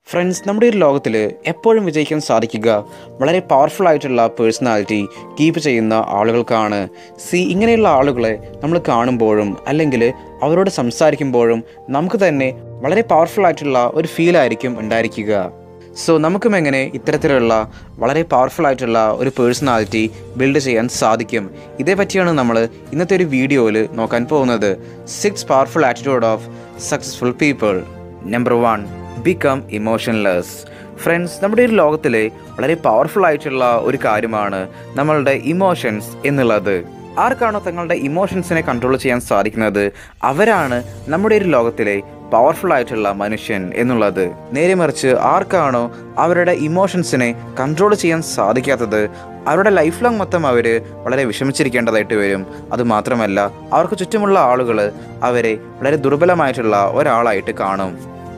Friends, നമ്മുടെ ഒരു ലോകത്തിൽ എപ്പോഴും വിജയിക്കാൻ സാധിക്കുക വളരെ പവർഫുൾ ആയിട്ടുള്ള പേഴ്സണാലിറ്റി കീപ്പ് ചെയ്യുന്ന ആളുകൾക്കാണ്. ഇങ്ങനെയുള്ള ആളുകളെ നമ്മൾ കാണുമ്പോഴും അല്ലെങ്കിൽ അവരോട് സംസാരിക്കുമ്പോഴും നമുക്ക് തന്നെ വളരെ പവർഫുൾ ആയിട്ടുള്ള ഒരു ഫീലായിരിക്കും ഉണ്ടായിരിക്കുക. നമുക്കും എങ്ങനെ ഇത്തരത്തിലുള്ള വളരെ പവർഫുൾ ആയിട്ടുള്ള ഒരു പേഴ്സണാലിറ്റി ബിൽഡ് ചെയ്യാൻ സാധിക്കും, ഇതേ പറ്റിയാണ് നമ്മൾ ഇന്നത്തെ ഒരു വീഡിയോയിൽ നോക്കാൻ പോകുന്നത്. 6 powerful attitude of successful people. Number 1, become emotionless. Friends, നമ്മുടെ ഒരു ലോകത്തിലെ വളരെ പവർഫുൾ ആയിട്ടുള്ള ഒരു കാര്യമാണ് നമ്മളുടെ ഇമോഷൻസ് എന്നുള്ളത്. ആർക്കാണോ തങ്ങളുടെ ഇമോഷൻസിനെ കൺട്രോൾ ചെയ്യാൻ സാധിക്കുന്നത് അവരാണ് നമ്മുടെ ഒരു ലോകത്തിലെ പവർഫുൾ ആയിട്ടുള്ള മനുഷ്യൻ എന്നുള്ളത്. നേരെ മറിച്ച് ആർക്കാണോ അവരുടെ ഇമോഷൻസിനെ കൺട്രോൾ ചെയ്യാൻ സാധിക്കാത്തത് അവരുടെ ലൈഫ് ലോങ് മൊത്തം അവർ വളരെ വിഷമിച്ചിരിക്കേണ്ടതായിട്ട് വരും. അതുമാത്രമല്ല, അവർക്ക് ചുറ്റുമുള്ള ആളുകൾ അവരെ വളരെ ദുർബലമായിട്ടുള്ള ഒരാളായിട്ട് കാണും.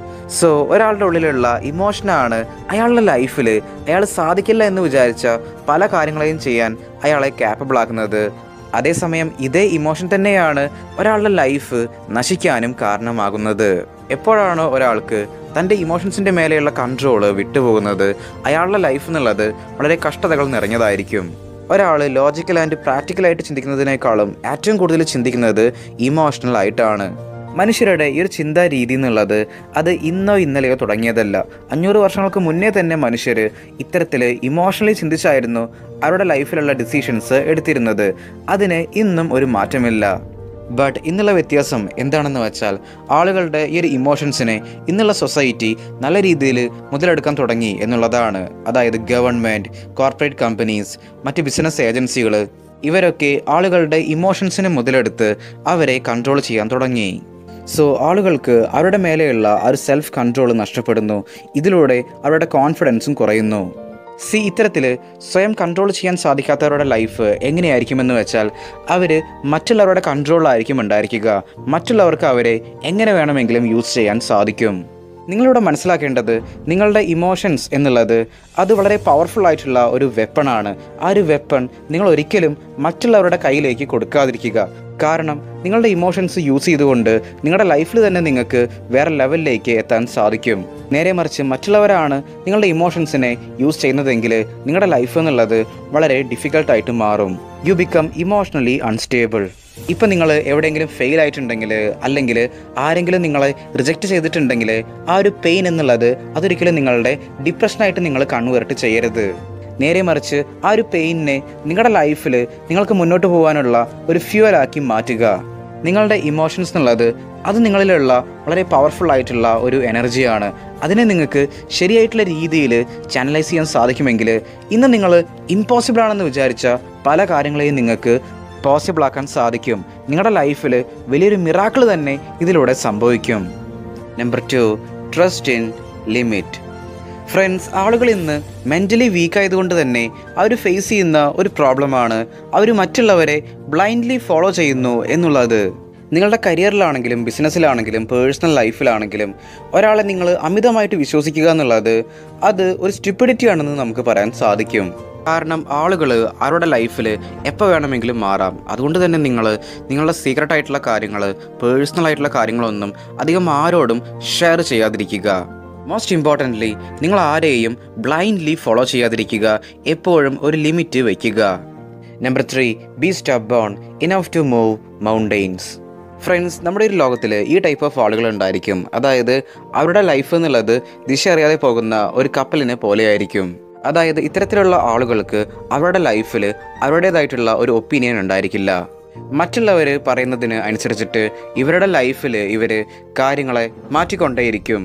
ഒരാളുടെ ഉള്ളിലുള്ള ഇമോഷനാണ് അയാളുടെ ലൈഫിൽ അയാൾ സാധിക്കില്ല എന്ന് വിചാരിച്ച പല കാര്യങ്ങളെയും ചെയ്യാൻ അയാളെ ക്യാപ്പബിൾ ആക്കുന്നത്. അതേസമയം ഇതേ ഇമോഷൻ തന്നെയാണ് ഒരാളുടെ ലൈഫ് നശിക്കാനും കാരണമാകുന്നത്. എപ്പോഴാണോ ഒരാൾക്ക് തൻ്റെ ഇമോഷൻസിൻ്റെ മേലെയുള്ള കൺട്രോൾ വിട്ടുപോകുന്നത് അയാളുടെ ലൈഫ് എന്നുള്ളത് വളരെ കഷ്ടതകൾ നിറഞ്ഞതായിരിക്കും. ഒരാൾ ലോജിക്കൽ ആൻഡ് പ്രാക്ടിക്കലായിട്ട് ചിന്തിക്കുന്നതിനേക്കാളും ഏറ്റവും കൂടുതൽ ചിന്തിക്കുന്നത് ഇമോഷണൽ ആയിട്ടാണ്. മനുഷ്യരുടെ ഈ ഒരു ചിന്താ രീതി എന്നുള്ളത് അത് ഇന്നോ ഇന്നലെയോ തുടങ്ങിയതല്ല. 500 വർഷങ്ങൾക്ക് മുന്നേ തന്നെ മനുഷ്യർ ഇത്തരത്തിൽ ഇമോഷണലി ചിന്തിച്ചായിരുന്നു അവരുടെ ലൈഫിലുള്ള ഡിസിഷൻസ് എടുത്തിരുന്നത്. അതിന് ഇന്നും ഒരു മാറ്റമില്ല. ബട്ട് ഇന്നുള്ള വ്യത്യാസം എന്താണെന്ന് വെച്ചാൽ ആളുകളുടെ ഈ ഒരു ഇമോഷൻസിനെ ഇന്നുള്ള സൊസൈറ്റി നല്ല രീതിയിൽ മുതലെടുക്കാൻ തുടങ്ങി എന്നുള്ളതാണ്. അതായത് ഗവൺമെൻറ്, കോർപ്പറേറ്റ് കമ്പനീസ്, മറ്റ് ബിസിനസ് ഏജൻസികൾ ഇവരൊക്കെ ആളുകളുടെ ഇമോഷൻസിനെ മുതലെടുത്ത് അവരെ കൺട്രോൾ ചെയ്യാൻ തുടങ്ങി. ആളുകൾക്ക് അവരുടെ മേലെയുള്ള ആ ഒരു സെൽഫ് കൺട്രോൾ നഷ്ടപ്പെടുന്നു. ഇതിലൂടെ അവരുടെ കോൺഫിഡൻസും കുറയുന്നു. ഇത്തരത്തിൽ സ്വയം കൺട്രോൾ ചെയ്യാൻ സാധിക്കാത്തവരുടെ ലൈഫ് എങ്ങനെയായിരിക്കുമെന്ന് വെച്ചാൽ അവർ മറ്റുള്ളവരുടെ കൺട്രോളിലായിരിക്കും ഉണ്ടായിരിക്കുക. മറ്റുള്ളവർക്ക് അവരെ എങ്ങനെ വേണമെങ്കിലും യൂസ് ചെയ്യാൻ സാധിക്കും. നിങ്ങളിവിടെ മനസ്സിലാക്കേണ്ടത് നിങ്ങളുടെ ഇമോഷൻസ് എന്നുള്ളത് അത് വളരെ പവർഫുൾ ആയിട്ടുള്ള ഒരു വെപ്പണാണ്. ആ ഒരു വെപ്പൺ നിങ്ങൾ ഒരിക്കലും മറ്റുള്ളവരുടെ കയ്യിലേക്ക് കൊടുക്കാതിരിക്കുക. കാരണം നിങ്ങളുടെ ഇമോഷൻസ് യൂസ് ചെയ്തുകൊണ്ട് നിങ്ങളുടെ ലൈഫിൽ തന്നെ നിങ്ങൾക്ക് വേറെ ലെവലിലേക്ക് എത്താൻ സാധിക്കും. നേരെ മറിച്ച് മറ്റുള്ളവരാണ് നിങ്ങളുടെ ഇമോഷൻസിനെ യൂസ് ചെയ്യുന്നതെങ്കിൽ നിങ്ങളുടെ ലൈഫ് എന്നുള്ളത് വളരെ ഡിഫിക്കൽട്ടായിട്ട് മാറും. You become emotionally unstable. ഇപ്പം നിങ്ങൾ എവിടെയെങ്കിലും ഫെയിൽ ആയിട്ടുണ്ടെങ്കിൽ അല്ലെങ്കിൽ ആരെങ്കിലും നിങ്ങളെ റിജക്റ്റ് ചെയ്തിട്ടുണ്ടെങ്കിൽ ആ ഒരു പെയിൻ എന്നുള്ളത് അതൊരിക്കലും നിങ്ങളുടെ ഡിപ്രഷനായിട്ട് നിങ്ങൾ കൺവേർട്ട് ചെയ്യരുത്. നേരെ മറിച്ച് ആ ഒരു പെയിനിനെ നിങ്ങളുടെ ലൈഫിൽ നിങ്ങൾക്ക് മുന്നോട്ട് പോകാനുള്ള ഒരു ഫ്യൂവലാക്കി മാറ്റുക. നിങ്ങളുടെ ഇമോഷൻസ് എന്നുള്ളത് അത് നിങ്ങളിലുള്ള വളരെ പവർഫുൾ ആയിട്ടുള്ള ഒരു എനർജിയാണ്. അതിനെ നിങ്ങൾക്ക് ശരിയായിട്ടുള്ള രീതിയിൽ ചാനലൈസ് ചെയ്യാൻ സാധിക്കുമെങ്കിൽ ഇന്ന് നിങ്ങൾ ഇമ്പോസിബിൾ ആണെന്ന് വിചാരിച്ച പല കാര്യങ്ങളെയും നിങ്ങൾക്ക് പോസിബിൾ ആക്കാൻ സാധിക്കും. നിങ്ങളുടെ ലൈഫിൽ വലിയൊരു മിറാക്കിൾ തന്നെ ഇതിലൂടെ സംഭവിക്കും. Number 2, trust in limit. Friends, ആളുകൾ ഇന്ന് മെൻ്റലി വീക്കായതുകൊണ്ട് തന്നെ അവർ ഫേസ് ചെയ്യുന്ന ഒരു പ്രോബ്ലമാണ് അവർ മറ്റുള്ളവരെ ബ്ലൈൻഡ്ലി ഫോളോ ചെയ്യുന്നു എന്നുള്ളത്. നിങ്ങളുടെ കരിയറിലാണെങ്കിലും ബിസിനസ്സിലാണെങ്കിലും പേഴ്സണൽ ലൈഫിലാണെങ്കിലും ഒരാളെ നിങ്ങൾ അമിതമായിട്ട് വിശ്വസിക്കുക എന്നുള്ളത് അത് ഒരു സ്റ്റുപ്പിഡിറ്റി ആണെന്ന് നമുക്ക് പറയാൻ സാധിക്കും. കാരണം ആളുകൾ അവരുടെ ലൈഫിൽ എപ്പോൾ വേണമെങ്കിലും മാറാം. അതുകൊണ്ട് തന്നെ നിങ്ങളുടെ സീക്രട്ട് ആയിട്ടുള്ള കാര്യങ്ങൾ, പേഴ്സണൽ ആയിട്ടുള്ള കാര്യങ്ങളൊന്നും അധികം ആരോടും ഷെയർ ചെയ്യാതിരിക്കുക. മോസ്റ്റ് ഇമ്പോർട്ടൻ്റ്ലി നിങ്ങൾ ആരെയും ബ്ലൈൻഡ്ലി ഫോളോ ചെയ്യാതിരിക്കുക. എപ്പോഴും ഒരു ലിമിറ്റ് വയ്ക്കുക. Number 3, be stubborn enough to move mountains. Friends, നമ്മുടെ ഒരു ലോകത്തിൽ ഈ ടൈപ്പ് ഓഫ് ആളുകൾ ഉണ്ടായിരിക്കും. അതായത് അവരുടെ ലൈഫ് എന്നുള്ളത് ദിശ അറിയാതെ പോകുന്ന ഒരു കപ്പലിനെ പോലെയായിരിക്കും. അതായത് ഇത്തരത്തിലുള്ള ആളുകൾക്ക് അവരുടെ ലൈഫിൽ അവരുടേതായിട്ടുള്ള ഒരു ഒപ്പീനിയൻ ഉണ്ടായിരിക്കില്ല. മറ്റുള്ളവർ പറയുന്നതിന് അനുസരിച്ചിട്ട് ഇവരുടെ ലൈഫിൽ ഇവർ കാര്യങ്ങളെ മാറ്റിക്കൊണ്ടേയിരിക്കും.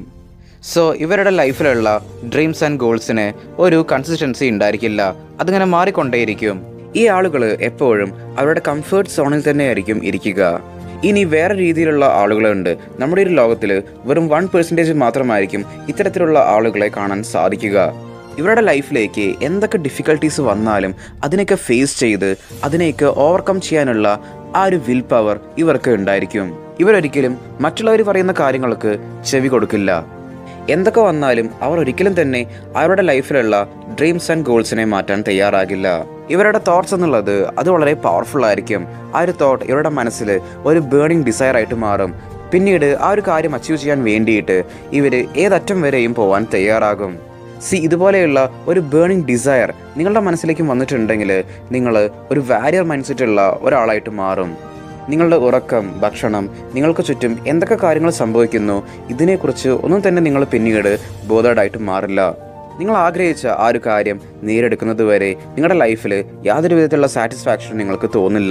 ഇവരുടെ ലൈഫിലുള്ള ഡ്രീംസ് ആൻഡ് ഗോൾസിന് ഒരു കൺസിസ്റ്റൻസി ഉണ്ടായിരിക്കില്ല. അതിങ്ങനെ മാറിക്കൊണ്ടേയിരിക്കും. ഈ ആളുകൾ എപ്പോഴും അവരുടെ കംഫേർട്ട് സോണിൽ തന്നെയായിരിക്കും ഇരിക്കുക. ഇനി വേറെ രീതിയിലുള്ള ആളുകളുണ്ട്. നമ്മുടെ ഒരു ലോകത്തിൽ വെറും 1% മാത്രമായിരിക്കും ഇത്തരത്തിലുള്ള ആളുകളെ കാണാൻ സാധിക്കുക. ഇവരുടെ ലൈഫിലേക്ക് എന്തൊക്കെ ഡിഫിക്കൽട്ടീസ് വന്നാലും അതിനെയൊക്കെ ഫേസ് ചെയ്ത് അതിനെയൊക്കെ ഓവർകം ചെയ്യാനുള്ള ആ ഒരു വിൽ പവർ ഇവർക്ക് ഉണ്ടായിരിക്കും. ഇവരൊരിക്കലും മറ്റുള്ളവർ പറയുന്ന കാര്യങ്ങൾക്ക് ചെവി കൊടുക്കില്ല. എന്തൊക്കെ വന്നാലും അവർ ഒരിക്കലും തന്നെ അവരുടെ ലൈഫിലുള്ള ഡ്രീംസ് ആൻഡ് ഗോൾസിനെ മാറ്റാൻ തയ്യാറാകില്ല. ഇവരുടെ തോട്ട്സ് എന്നുള്ളത് അത് വളരെ പവർഫുൾ ആയിരിക്കും. ആ ഒരു തോട്ട് ഇവരുടെ മനസ്സിൽ ഒരു ബേണിംഗ് ഡിസയർ ആയിട്ട് മാറും. പിന്നീട് ആ ഒരു കാര്യം അച്ചീവ് ചെയ്യാൻ വേണ്ടിയിട്ട് ഇവർ ഏതറ്റം വരെയും പോകാൻ തയ്യാറാകും. ഇതുപോലെയുള്ള ഒരു ബേണിംഗ് ഡിസയർ നിങ്ങളുടെ മനസ്സിലേക്ക് വന്നിട്ടുണ്ടെങ്കിൽ നിങ്ങൾ ഒരു വാരിയർ മൈൻഡ് സെറ്റുള്ള ഒരാളായിട്ട് മാറും. നിങ്ങളുടെ ഉറക്കം, ഭക്ഷണം, നിങ്ങൾക്ക് ചുറ്റും എന്തൊക്കെ കാര്യങ്ങൾ സംഭവിക്കുന്നു ഇതിനെക്കുറിച്ച് ഒന്നും തന്നെ നിങ്ങൾ പിന്നീട് ബോധേഡായിട്ട് മാറില്ല. നിങ്ങൾ ആഗ്രഹിച്ച ആ ഒരു കാര്യം നേടിയെടുക്കുന്നത് വരെ നിങ്ങളുടെ ലൈഫിൽ യാതൊരു വിധത്തിലുള്ള സാറ്റിസ്ഫാക്ഷൻ നിങ്ങൾക്ക് തോന്നില്ല.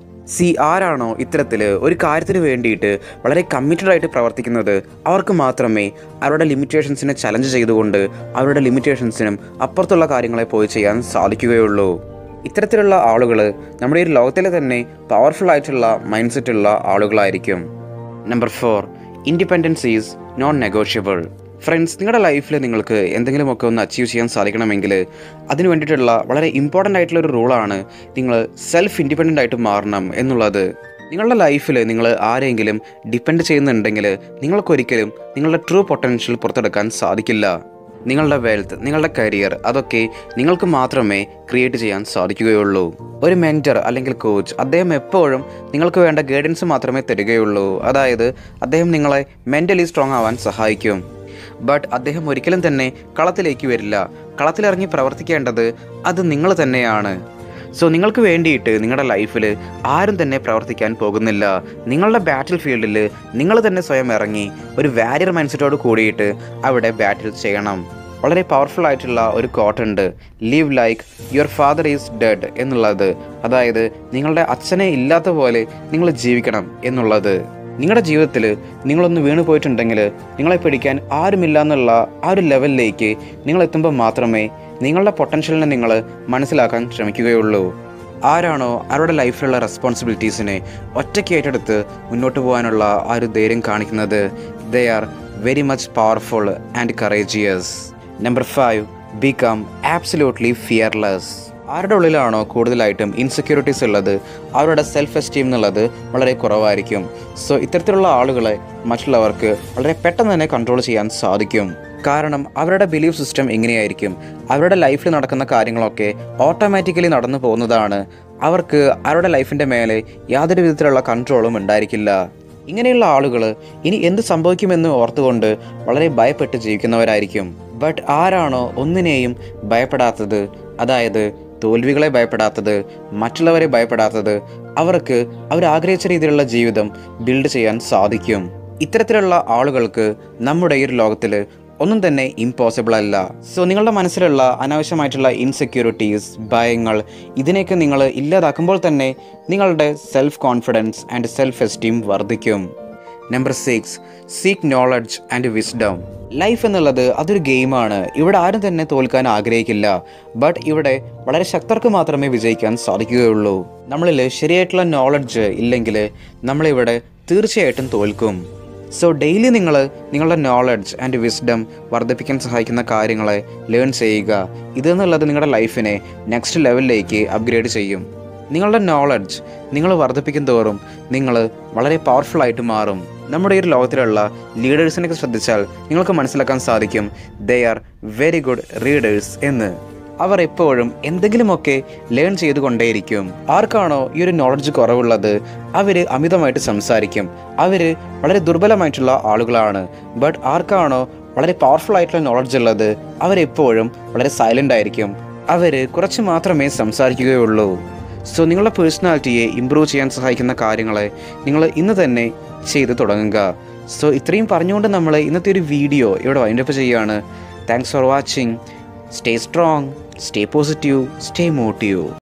ആരാണോ ഇത്തരത്തിൽ ഒരു കാര്യത്തിന് വേണ്ടിയിട്ട് വളരെ കമ്മിറ്റഡ് ആയിട്ട് പ്രവർത്തിക്കുന്നത് അവർക്ക് മാത്രമേ അവരുടെ ലിമിറ്റേഷൻസിനെ ചലഞ്ച് ചെയ്തുകൊണ്ട് അവരുടെ ലിമിറ്റേഷൻസിനും അപ്പുറത്തുള്ള കാര്യങ്ങളെ പോയി ചെയ്യാൻ സാധിക്കുകയുള്ളൂ. ഇത്തരത്തിലുള്ള ആളുകൾ നമ്മുടെ ഈ ലോകത്തിലെ തന്നെ പവർഫുൾ ആയിട്ടുള്ള മൈൻഡ് സെറ്റുള്ള ആളുകളായിരിക്കും. Number 4, independence is non negotiable. Friends, നിങ്ങളുടെ ലൈഫിൽ നിങ്ങൾക്ക് എന്തെങ്കിലുമൊക്കെ ഒന്ന് അച്ചീവ് ചെയ്യാൻ സാധിക്കണമെങ്കിൽ അതിന് വേണ്ടിയിട്ടുള്ള വളരെ ഇമ്പോർട്ടൻ്റ് ആയിട്ടുള്ളൊരു റൂളാണ് നിങ്ങൾ സെൽഫ് ഇൻഡിപെൻഡൻ്റ് ആയിട്ട് മാറണം എന്നുള്ളത്. നിങ്ങളുടെ ലൈഫിൽ നിങ്ങൾ ആരെങ്കിലും ഡിപ്പെൻഡ് ചെയ്യുന്നുണ്ടെങ്കിൽ നിങ്ങൾക്കൊരിക്കലും നിങ്ങളുടെ ട്രൂ പൊട്ടൻഷ്യൽ പുറത്തെടുക്കാൻ സാധിക്കില്ല. നിങ്ങളുടെ വെൽത്ത്, നിങ്ങളുടെ കരിയർ അതൊക്കെ നിങ്ങൾക്ക് മാത്രമേ ക്രിയേറ്റ് ചെയ്യാൻ സാധിക്കുകയുള്ളൂ. ഒരു മെൻറ്റർ അല്ലെങ്കിൽ കോച്ച് അദ്ദേഹം എപ്പോഴും നിങ്ങൾക്ക് വേണ്ട ഗൈഡൻസ് മാത്രമേ തരികയുള്ളൂ. അതായത് അദ്ദേഹം നിങ്ങളെ മെൻ്റലി സ്ട്രോങ് ആവാൻ സഹായിക്കും. ബട്ട് അദ്ദേഹം ഒരിക്കലും തന്നെ കളത്തിലേക്ക് വരില്ല. കളത്തിലിറങ്ങി പ്രവർത്തിക്കേണ്ടത് അത് നിങ്ങൾ തന്നെയാണ്. നിങ്ങൾക്ക് വേണ്ടിയിട്ട് നിങ്ങളുടെ ലൈഫിൽ ആരും തന്നെ പ്രവർത്തിക്കാൻ പോകുന്നില്ല. നിങ്ങളുടെ ബാറ്റിൽ ഫീൽഡിൽ നിങ്ങൾ തന്നെ സ്വയം ഇറങ്ങി ഒരു വാരിയർ മൈൻഡ് സെറ്റോട് കൂടിയിട്ട് അവിടെ ബാറ്റിൽ ചെയ്യണം. വളരെ പവർഫുൾ ആയിട്ടുള്ള ഒരു കോട്ടുണ്ട്, live like your father is dead എന്നുള്ളത്. അതായത് നിങ്ങളുടെ അച്ഛനെ ഇല്ലാത്ത പോലെ നിങ്ങൾ ജീവിക്കണം എന്നുള്ളത്. നിങ്ങളുടെ ജീവിതത്തിൽ നിങ്ങളൊന്ന് വീണു പോയിട്ടുണ്ടെങ്കിൽ നിങ്ങളെ പിടിക്കാൻ ആരുമില്ല എന്നുള്ള ആ ഒരു ലെവലിലേക്ക് നിങ്ങൾ എത്തുമ്പോൾ മാത്രമേ നിങ്ങളുടെ പൊട്ടൻഷ്യലിനെ നിങ്ങൾ മനസ്സിലാക്കാൻ ശ്രമിക്കുകയുള്ളൂ. ആരാണോ അവരുടെ ലൈഫിലുള്ള റെസ്പോൺസിബിലിറ്റീസിനെ ഒറ്റയ്ക്ക് ഏറ്റെടുത്ത് മുന്നോട്ട് പോകാനുള്ള ആ ഒരു ധൈര്യം കാണിക്കുന്നത്, they are very much powerful and courageous. Number 5, become absolutely fearless. ആരുടെ ഉള്ളിലാണോ കൂടുതലായിട്ടും ഇൻസെക്യൂരിറ്റീസ് ഉള്ളത് അവരുടെ സെൽഫ് എസ്റ്റീം എന്നുള്ളത് വളരെ കുറവായിരിക്കും. ഇത്തരത്തിലുള്ള ആളുകളെ മറ്റുള്ളവർക്ക് വളരെ പെട്ടെന്ന് തന്നെ കൺട്രോൾ ചെയ്യാൻ സാധിക്കും. കാരണം അവരുടെ ബിലീഫ് സിസ്റ്റം എങ്ങനെയായിരിക്കും, അവരുടെ ലൈഫിൽ നടക്കുന്ന കാര്യങ്ങളൊക്കെ ഓട്ടോമാറ്റിക്കലി നടന്നു പോകുന്നതാണ്. അവർക്ക് അവരുടെ ലൈഫിൻ്റെ മേലെ യാതൊരു വിധത്തിലുള്ള കൺട്രോളും ഉണ്ടായിരിക്കില്ല. ഇങ്ങനെയുള്ള ആളുകൾ ഇനി എന്ത് സംഭവിക്കുമെന്ന് ഓർത്തുകൊണ്ട് വളരെ ഭയപ്പെട്ട് ജീവിക്കുന്നവരായിരിക്കും. ബട്ട് ആരാണോ ഒന്നിനെയും ഭയപ്പെടാത്തത്, അതായത് തോൽവികളെ ഭയപ്പെടാത്തത്, മറ്റുള്ളവരെ ഭയപ്പെടാത്തത്, അവർക്ക് അവരാഗ്രഹിച്ച രീതിയിലുള്ള ജീവിതം ബിൽഡ് ചെയ്യാൻ സാധിക്കും. ഇത്തരത്തിലുള്ള ആളുകൾക്ക് നമ്മുടെ ഈ ഒരു ലോകത്തിൽ ഒന്നും തന്നെ ഇമ്പോസിബിൾ അല്ല. നിങ്ങളുടെ മനസ്സിലുള്ള അനാവശ്യമായിട്ടുള്ള ഇൻസെക്യൂരിറ്റീസ്, ഭയങ്ങൾ, ഇതിനെയൊക്കെ നിങ്ങൾ ഇല്ലാതാക്കുമ്പോൾ തന്നെ നിങ്ങളുടെ self confidence and self esteem വർദ്ധിക്കും. Number 6, seek knowledge and wisdom. Life എന്നുള്ളത് അതൊരു ഗെയിമാണ്. ഇവിടെ ആരും തന്നെ തോൽക്കാൻ ആഗ്രഹിക്കില്ല. ബട്ട് ഇവിടെ വളരെ ശക്തർക്ക് മാത്രമേ വിജയിക്കാൻ സാധിക്കുകയുള്ളൂ. നമ്മളിൽ ശരിയായിട്ടുള്ള നോളജ് ഇല്ലെങ്കിൽ നമ്മളിവിടെ തീർച്ചയായിട്ടും തോൽക്കും. ഡെയിലി നിങ്ങൾ നിങ്ങളുടെ നോളജ് ആൻഡ് വിസ്ഡം വർദ്ധിപ്പിക്കാൻ സഹായിക്കുന്ന കാര്യങ്ങളെ ലേൺ ചെയ്യുക. ഇതെന്നുള്ളത് നിങ്ങളുടെ ലൈഫിനെ നെക്സ്റ്റ് ലെവലിലേക്ക് അപ്ഗ്രേഡ് ചെയ്യും. നിങ്ങളുടെ നോളജ് നിങ്ങൾ വർദ്ധിപ്പിക്കും തോറും നിങ്ങൾ വളരെ പവർഫുള്ളായിട്ട് മാറും. നമ്മുടെ ഈ ഒരു ലോകത്തിലുള്ള ലീഡേഴ്സിനൊക്കെ ശ്രദ്ധിച്ചാൽ നിങ്ങൾക്ക് മനസ്സിലാക്കാൻ സാധിക്കും, they are very good readers എന്ന്. അവർ എപ്പോഴും എന്തെങ്കിലുമൊക്കെ ലേൺ ചെയ്തുകൊണ്ടേയിരിക്കും. ആർക്കാണോ ഈ ഒരു നോളജ് കുറവുള്ളത് അവർ അമിതമായിട്ട് സംസാരിക്കും. അവർ വളരെ ദുർബലമായിട്ടുള്ള ആളുകളാണ്. ബട്ട് ആർക്കാണോ വളരെ പവർഫുൾ ആയിട്ടുള്ള നോളജ് ഉള്ളത് അവരെപ്പോഴും വളരെ സൈലൻ്റ് ആയിരിക്കും. അവർ കുറച്ച് മാത്രമേ സംസാരിക്കുകയുള്ളൂ. നിങ്ങളുടെ പേഴ്സണാലിറ്റിയെ ഇമ്പ്രൂവ് ചെയ്യാൻ സഹായിക്കുന്ന കാര്യങ്ങളെ നിങ്ങൾ ഇന്ന് തന്നെ ചെയ്ത് തുടങ്ങുക. ഇത്രയും പറഞ്ഞുകൊണ്ട് നമ്മൾ ഇന്നത്തെ ഒരു വീഡിയോ ഇവിടെ വൈൻഡപ്പ് ചെയ്യുകയാണ്. Thanks for watching. Stay strong, stay positive, stay motive.